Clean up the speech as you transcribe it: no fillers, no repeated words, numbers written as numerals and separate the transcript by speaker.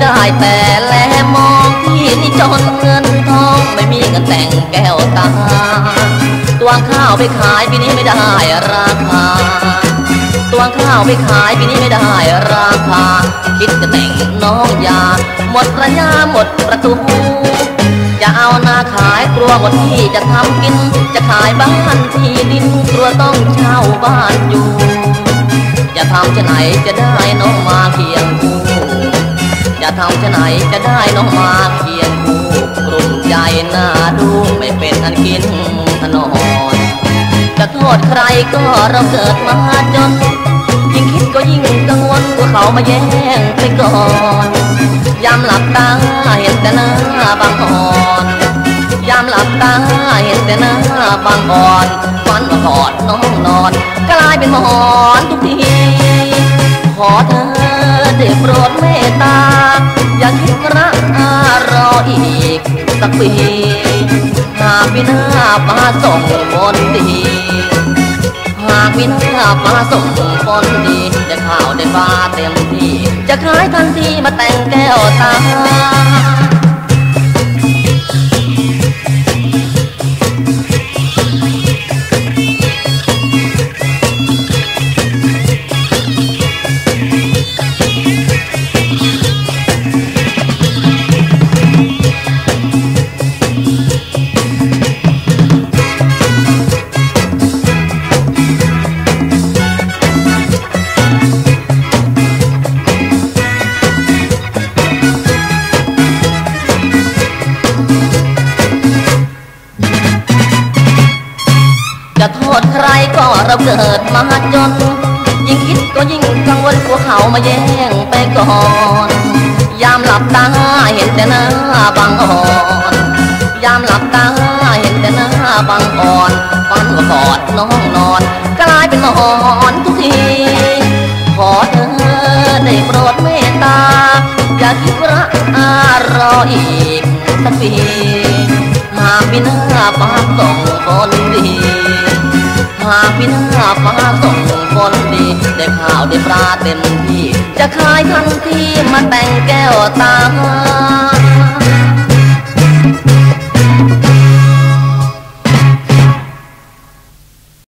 Speaker 1: ได้แต่แลมองพี่นี่จนเงินทองไม่มีเงินแต่งแก้วตาตวงข้าวไปขายปีนี้ไม่ได้ราคาตวงข้าวไปขายปีนี้ไม่ได้ราคาคิดจะแต่งน้องยาหมดระยะหมดประตูจะเอาหน้าขายกลัวหมดที่จะทำกินจะขายบ้านที่ดินกลัวต้องเช่าบ้านอยู่จะทำจะไหนจะได้น้องมาเคียงคู่จะทำจะไหนจะได้น้องมาเคียงคู่กลุ่มใจหน้าดูไม่เป็นอันกินถนนจะโทษใครก็เราเกิดมาจนยิ่งคิดก็ยิ่งกังวลกลัวเขามาแย่งไปก่อนยามหลับตาเห็นแต่หน้าบางอ่อนยามหลับตาเห็นแต่หน้าบางอ่อนฝันว่ากอดน้องนอนกลายเป็นหมอนทุกทีขอเธอได้โปรดเมตตาอย่าคิดรักรออีกสักปีหากวินามาส่งคนดีหากวินามาส่งคนดีได้ข่าวได้ฟ้าเต็มที่จะขายทันทีมาแต่งแก้วตาจะโทษใครก็เราเกิดมาจนยิ่งคิดก็ยิ่งกังวลกลัวเขามาแย่งไปก่อนยามหลับตาเห็นแต่หน้าบางอ่อนยามหลับตาเห็นแต่หน้าบางอ่อนฝันว่ากอดน้องนอนกลายเป็นหมอนทุกทีขอเธอได้โปรดเมตตาอย่าคิดรักรออีกสักปีหากวินาฟ้าส่งคนดีหากวินาฟ้าส่งคนดีได้ข่าวได้ปลาเต็มที่จะขายทันทีมาแต่งแก้วตา